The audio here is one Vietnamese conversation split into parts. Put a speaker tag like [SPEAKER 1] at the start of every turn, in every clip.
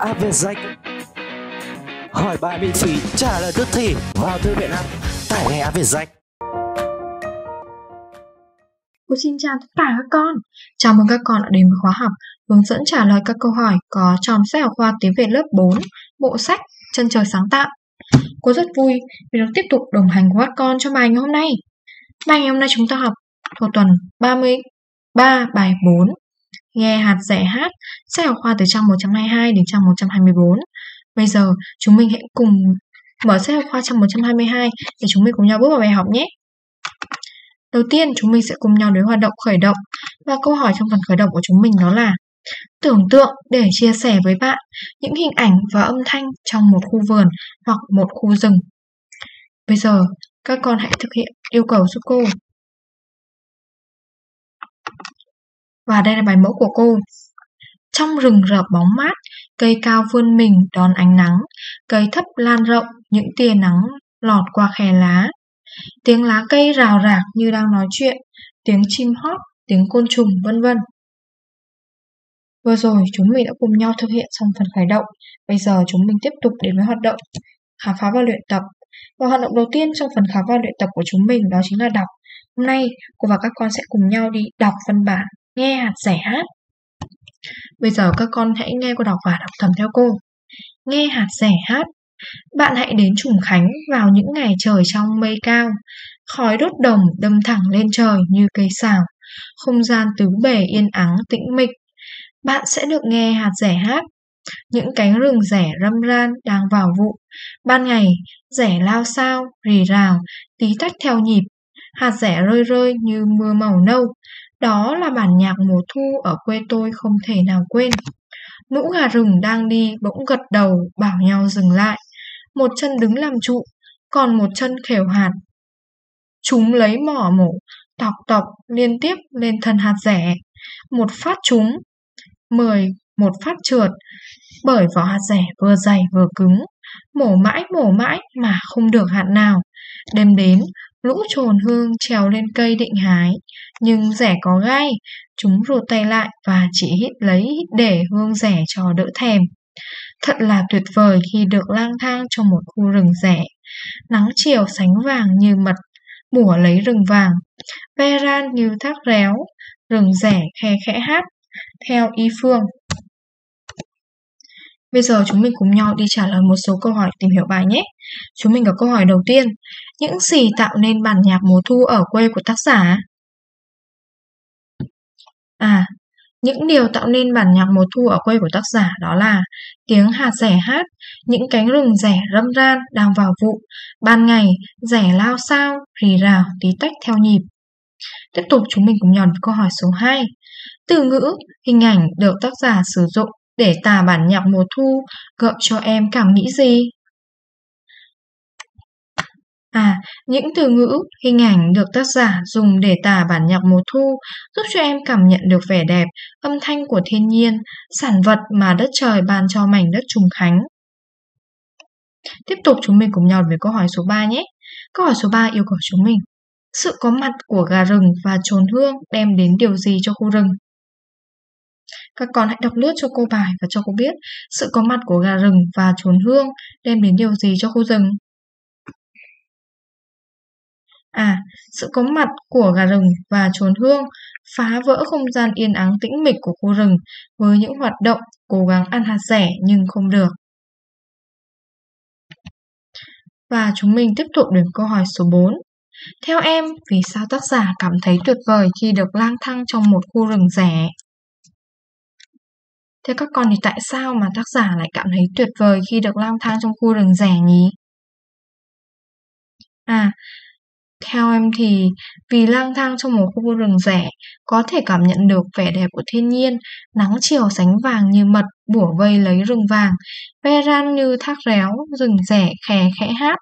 [SPEAKER 1] app Việt Danh. Hỏi bài miễn phí, trả lời tức thì vào thư viện app, tải ngay app Việt Danh.
[SPEAKER 2] Cô xin chào tất cả các con. Chào mừng các con đã đến với khóa học hướng dẫn trả lời các câu hỏi có trong sách giáo khoa tiếng Việt lớp 4, bộ sách Chân trời sáng tạo. Cô rất vui vì được tiếp tục đồng hành với các con trong bài ngày hôm nay. Bài ngày hôm nay chúng ta học thuộc tuần 33 bài 4. Nghe hạt rẻ hát, sách giáo khoa từ trang 122 đến trang 124. Bây giờ chúng mình hãy cùng mở sách giáo khoa trang 122 để chúng mình cùng nhau bước vào bài học nhé. Đầu tiên chúng mình sẽ cùng nhau đến hoạt động khởi động. Và câu hỏi trong phần khởi động của chúng mình đó là: tưởng tượng để chia sẻ với bạn những hình ảnh và âm thanh trong một khu vườn hoặc một khu rừng. Bây giờ các con hãy thực hiện yêu cầu giúp cô. Và đây là bài mẫu của cô. Trong rừng rậm bóng mát, cây cao vươn mình đón ánh nắng, cây thấp lan rộng những tia nắng lọt qua khe lá. Tiếng lá cây rào rạc như đang nói chuyện, tiếng chim hót, tiếng côn trùng vân vân. Vừa rồi chúng mình đã cùng nhau thực hiện xong phần khởi động. Bây giờ chúng mình tiếp tục đến với hoạt động khám phá và luyện tập. Và hoạt động đầu tiên trong phần khám phá và luyện tập của chúng mình đó chính là đọc. Hôm nay cô và các con sẽ cùng nhau đi đọc văn bản Nghe hạt rẻ hát. Bây giờ các con hãy nghe cô đọc và đọc thầm theo cô. Nghe hạt rẻ hát. Bạn hãy đến Trùng Khánh vào những ngày trời trong mây cao. Khói đốt đồng đâm thẳng lên trời như cây sào. Không gian tứ bề yên ắng tĩnh mịch. Bạn sẽ được nghe hạt rẻ hát. Những cánh rừng rẻ râm ran đang vào vụ. Ban ngày, rẻ lao sao, rì rào, tí tách theo nhịp. Hạt rẻ rơi rơi như mưa màu nâu. Đó là bản nhạc mùa thu ở quê tôi không thể nào quên. Lũ gà rừng đang đi bỗng gật đầu bảo nhau dừng lại. Một chân đứng làm trụ, còn một chân khều hạt. Chúng lấy mỏ mổ, tọc tọc liên tiếp lên thân hạt rẻ. Một phát trúng, một phát trượt, bởi vỏ hạt rẻ vừa dày vừa cứng. Mổ mãi mà không được hạt nào. Đêm đến, lũ chồn hương trèo lên cây định hái. Nhưng rẻ có gai, chúng rụt tay lại và chỉ hít để hương rẻ cho đỡ thèm. Thật là tuyệt vời khi được lang thang trong một khu rừng rẻ. Nắng chiều sánh vàng như mật, bủa lấy rừng vàng. Ve ran như thác réo, rừng rẻ khe khẽ hát, theo y phương. Bây giờ chúng mình cùng nhau đi trả lời một số câu hỏi tìm hiểu bài nhé. Chúng mình có câu hỏi đầu tiên. Những gì tạo nên bản nhạc mùa thu ở quê của tác giả? Những điều tạo nên bản nhạc mùa thu ở quê của tác giả đó là tiếng hạt rẻ hát, những cánh rừng rẻ râm ran đang vào vụ, ban ngày rẻ lao sao, rì rào, tí tách theo nhịp. Tiếp tục chúng mình cùng nhau với câu hỏi số 2. Từ ngữ, hình ảnh được tác giả sử dụng để tả bản nhạc mùa thu gợi cho em cảm nghĩ gì? Những từ ngữ, hình ảnh được tác giả dùng để tả bản nhạc mùa thu giúp cho em cảm nhận được vẻ đẹp, âm thanh của thiên nhiên, sản vật mà đất trời ban cho mảnh đất Trùng Khánh. Tiếp tục chúng mình cùng nhau với câu hỏi số 3 nhé. Câu hỏi số 3 yêu cầu chúng mình: sự có mặt của gà rừng và chồn hương đem đến điều gì cho khu rừng? Các con hãy đọc lướt cho cô bài và cho cô biết sự có mặt của gà rừng và chồn hương đem đến điều gì cho khu rừng. Sự có mặt của gà rừng và chồn hương phá vỡ không gian yên ắng tĩnh mịch của khu rừng với những hoạt động cố gắng ăn hạt rẻ nhưng không được. Và chúng mình tiếp tục đến câu hỏi số 4. Theo em, vì sao tác giả cảm thấy tuyệt vời khi được lang thang trong một khu rừng rẻ? Theo các con thì tại sao mà tác giả lại cảm thấy tuyệt vời khi được lang thang trong khu rừng rẻ nhỉ? Theo em thì vì lang thang trong một khu rừng rẻ có thể cảm nhận được vẻ đẹp của thiên nhiên, nắng chiều sánh vàng như mật, bủa vây lấy rừng vàng, ve ran như thác réo, rừng rẻ khè khẽ hát.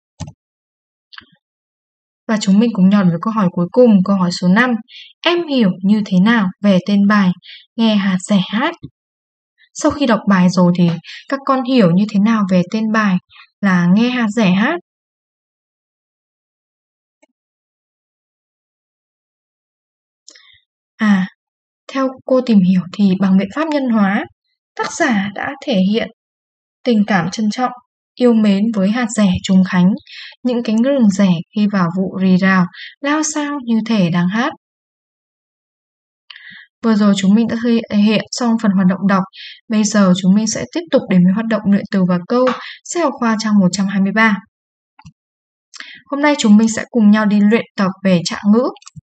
[SPEAKER 2] Và chúng mình cùng nhau với câu hỏi cuối cùng, câu hỏi số 5. Em hiểu như thế nào về tên bài Nghe hạt rẻ hát? Sau khi đọc bài rồi thì các con hiểu như thế nào về tên bài là Nghe hạt rẻ hát? Theo cô tìm hiểu thì bằng biện pháp nhân hóa, tác giả đã thể hiện tình cảm trân trọng, yêu mến với hạt rẻ trùng khánh, những cánh rừng rẻ khi vào vụ rì rào, lao sao như thể đang hát. Vừa rồi chúng mình đã thể hiện xong phần hoạt động đọc. Bây giờ chúng mình sẽ tiếp tục đến với hoạt động luyện từ và câu sách giáo khoa trang 123. Hôm nay chúng mình sẽ cùng nhau đi luyện tập về trạng ngữ.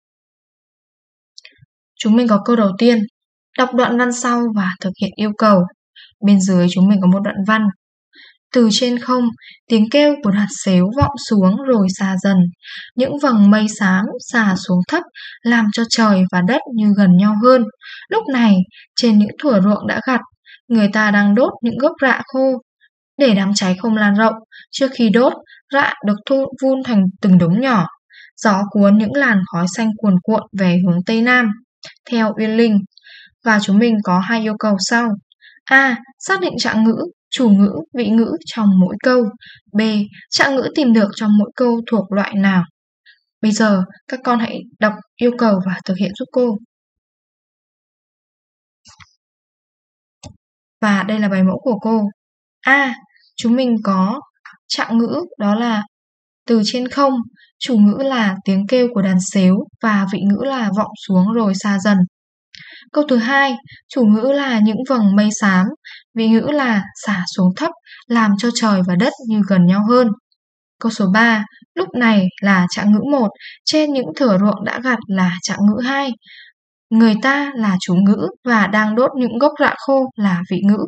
[SPEAKER 2] Chúng mình có câu đầu tiên, đọc đoạn văn sau và thực hiện yêu cầu. Bên dưới chúng mình có một đoạn văn. Từ trên không, tiếng kêu của hạt sếu vọng xuống rồi xa dần. Những vầng mây xám xả xuống thấp, làm cho trời và đất như gần nhau hơn. Lúc này, trên những thửa ruộng đã gặt, người ta đang đốt những gốc rạ khô. Để đám cháy không lan rộng, trước khi đốt, rạ được vun thành từng đống nhỏ. Gió cuốn những làn khói xanh cuồn cuộn về hướng Tây Nam, theo Uyên Linh. Và chúng mình có 2 yêu cầu sau. A. Xác định trạng ngữ, chủ ngữ, vị ngữ trong mỗi câu. B. Trạng ngữ tìm được trong mỗi câu thuộc loại nào. Bây giờ, các con hãy đọc yêu cầu và thực hiện giúp cô. Và đây là bài mẫu của cô. A. Chúng mình có trạng ngữ đó là từ trên không, chủ ngữ là tiếng kêu của đàn sếu và vị ngữ là vọng xuống rồi xa dần. Câu thứ 2, chủ ngữ là những vầng mây xám, vị ngữ là xả xuống thấp, làm cho trời và đất như gần nhau hơn. Câu số 3, lúc này là trạng ngữ 1, trên những thửa ruộng đã gặt là trạng ngữ 2. Người ta là chủ ngữ và đang đốt những gốc rạ khô là vị ngữ.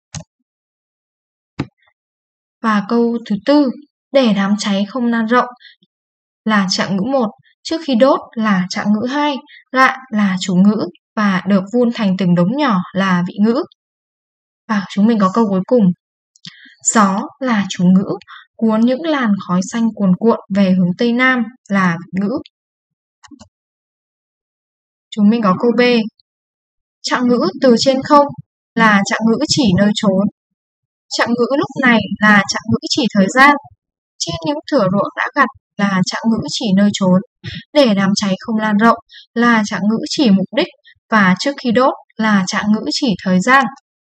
[SPEAKER 2] Và câu thứ 4, để đám cháy không lan rộng là trạng ngữ 1, trước khi đốt là trạng ngữ 2, rạ là chủ ngữ và được vun thành từng đống nhỏ là vị ngữ. Và chúng mình có câu cuối cùng. Gió là chủ ngữ, cuốn những làn khói xanh cuồn cuộn về hướng Tây Nam là vị ngữ. Chúng mình có câu B. Trạng ngữ từ trên không là trạng ngữ chỉ nơi chốn. Trạng ngữ lúc này là trạng ngữ chỉ thời gian. Trên những thửa ruộng đã gặt là trạng ngữ chỉ nơi chốn. Để đám cháy không lan rộng là trạng ngữ chỉ mục đích. Và trước khi đốt là trạng ngữ chỉ thời gian.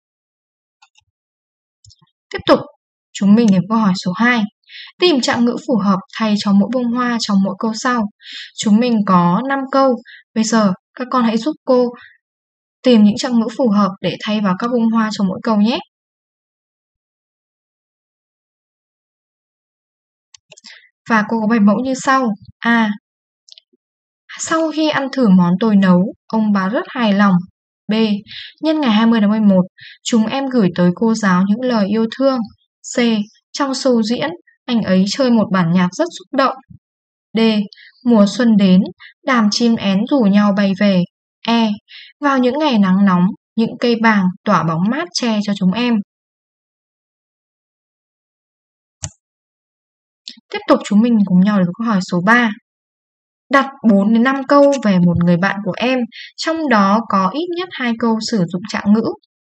[SPEAKER 2] Tiếp tục, chúng mình đến câu hỏi số 2. Tìm trạng ngữ phù hợp thay cho mỗi bông hoa trong mỗi câu sau. Chúng mình có 5 câu. Bây giờ, các con hãy giúp cô tìm những trạng ngữ phù hợp để thay vào các bông hoa trong mỗi câu nhé. Và cô có bài mẫu như sau. A. Sau khi ăn thử món tôi nấu, ông bà rất hài lòng. B. Nhân ngày 20 tháng 11, chúng em gửi tới cô giáo những lời yêu thương. C. Trong show diễn, anh ấy chơi một bản nhạc rất xúc động. D. Mùa xuân đến, đàn chim én rủ nhau bay về. E. Vào những ngày nắng nóng, những cây bàng tỏa bóng mát che cho chúng em. Tiếp tục chúng mình cùng nhau đến câu hỏi số 3. Đặt 4 đến 5 câu về một người bạn của em, trong đó có ít nhất 2 câu sử dụng trạng ngữ.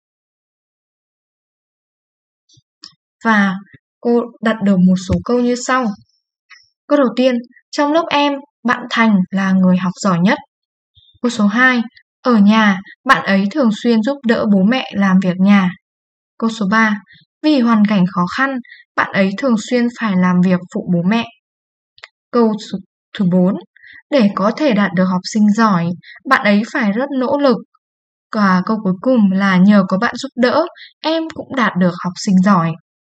[SPEAKER 2] Và cô đặt được một số câu như sau. Câu đầu tiên, trong lớp em, bạn Thành là người học giỏi nhất. Câu số 2, ở nhà, bạn ấy thường xuyên giúp đỡ bố mẹ làm việc nhà. Câu số 3, vì hoàn cảnh khó khăn, bạn ấy thường xuyên phải làm việc phụ bố mẹ. Câu thứ 4, để có thể đạt được học sinh giỏi, bạn ấy phải rất nỗ lực. Và câu cuối cùng là nhờ có bạn giúp đỡ, em cũng đạt được học sinh giỏi.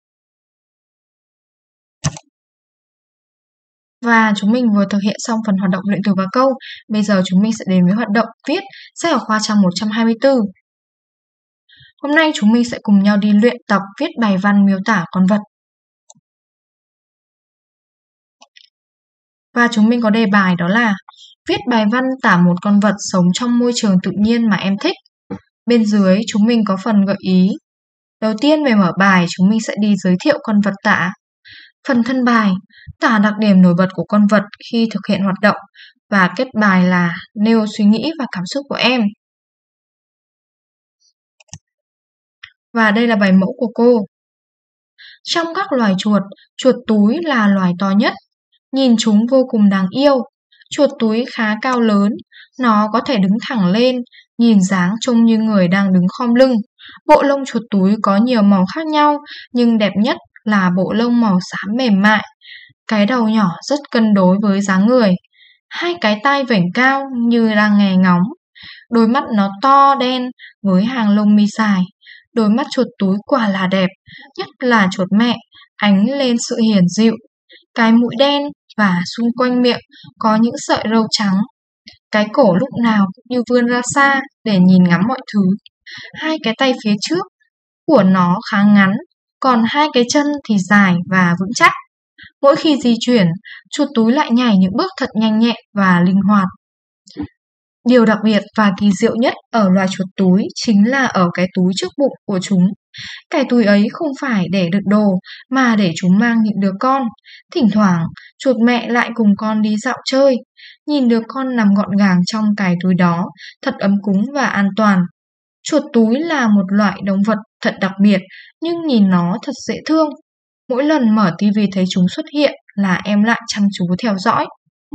[SPEAKER 2] Và chúng mình vừa thực hiện xong phần hoạt động luyện từ và câu. Bây giờ chúng mình sẽ đến với hoạt động viết sách giáo khoa trang 124. Hôm nay chúng mình sẽ cùng nhau đi luyện tập viết bài văn miêu tả con vật. Và chúng mình có đề bài đó là viết bài văn tả một con vật sống trong môi trường tự nhiên mà em thích. Bên dưới chúng mình có phần gợi ý. Đầu tiên về mở bài chúng mình sẽ đi giới thiệu con vật tả. Phần thân bài, tả đặc điểm nổi bật của con vật khi thực hiện hoạt động. Và kết bài là nêu suy nghĩ và cảm xúc của em. Và đây là bài mẫu của cô. Trong các loài chuột, chuột túi là loài to nhất. Nhìn chúng vô cùng đáng yêu. Chuột túi khá cao lớn, nó có thể đứng thẳng lên, nhìn dáng trông như người đang đứng khom lưng. Bộ lông chuột túi có nhiều màu khác nhau, nhưng đẹp nhất là bộ lông màu xám mềm mại. Cái đầu nhỏ rất cân đối với dáng người. Hai cái tai vểnh cao như đang nghe ngóng. Đôi mắt nó to đen với hàng lông mi dài. Đôi mắt chuột túi quả là đẹp, nhất là chuột mẹ, ánh lên sự hiền dịu. Cái mũi đen và xung quanh miệng có những sợi râu trắng. Cái cổ lúc nào cũng như vươn ra xa để nhìn ngắm mọi thứ. Hai cái tay phía trước của nó khá ngắn, còn hai cái chân thì dài và vững chắc. Mỗi khi di chuyển, chuột túi lại nhảy những bước thật nhanh nhẹn và linh hoạt. Điều đặc biệt và kỳ diệu nhất ở loài chuột túi chính là ở cái túi trước bụng của chúng. Cái túi ấy không phải để đựng đồ mà để chúng mang những đứa con. Thỉnh thoảng, chuột mẹ lại cùng con đi dạo chơi. Nhìn đứa con nằm gọn gàng trong cái túi đó, thật ấm cúng và an toàn. Chuột túi là một loại động vật thật đặc biệt, nhưng nhìn nó thật dễ thương. Mỗi lần mở tivi thấy chúng xuất hiện là em lại chăm chú theo dõi.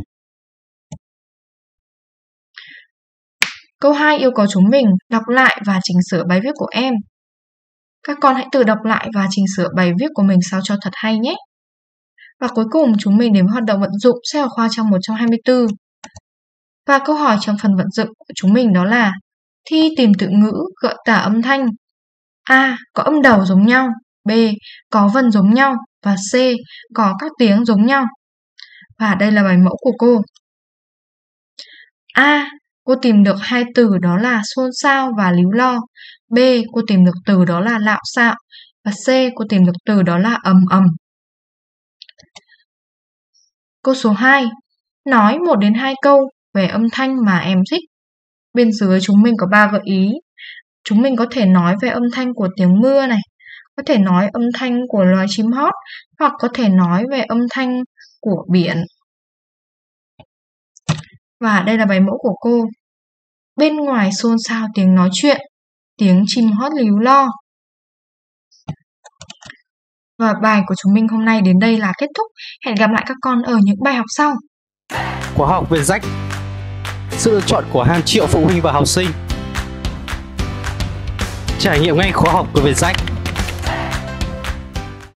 [SPEAKER 2] Câu 2 yêu cầu chúng mình đọc lại và chỉnh sửa bài viết của em. Các con hãy tự đọc lại và chỉnh sửa bài viết của mình sao cho thật hay nhé. Và cuối cùng chúng mình đến với hoạt động vận dụng sách giáo khoa trang 124. Và câu hỏi trong phần vận dụng của chúng mình đó là: thi tìm từ ngữ gợi tả âm thanh. A. Có âm đầu giống nhau. B. Có vần giống nhau. Và C. Có các tiếng giống nhau. Và đây là bài mẫu của cô. A. Cô tìm được hai từ đó là xôn xao và líu lo. B. Cô tìm được từ đó là lạo xạo. Và C. Cô tìm được từ đó là ầm ầm. Câu số 2. Nói 1 đến 2 câu về âm thanh mà em thích. Bên dưới chúng mình có 3 gợi ý. Chúng mình có thể nói về âm thanh của tiếng mưa này, có thể nói âm thanh của loài chim hót, hoặc có thể nói về âm thanh của biển. Và đây là bài mẫu của cô. Bên ngoài xôn xao tiếng nói chuyện, tiếng chim hót líu lo. Và bài của chúng mình hôm nay đến đây là kết thúc. Hẹn gặp lại các con ở những bài học sau.
[SPEAKER 1] Khóa học Vietjet, sự lựa chọn của hàng triệu phụ huynh và học sinh. Trải nghiệm ngay khóa học của Vietjet.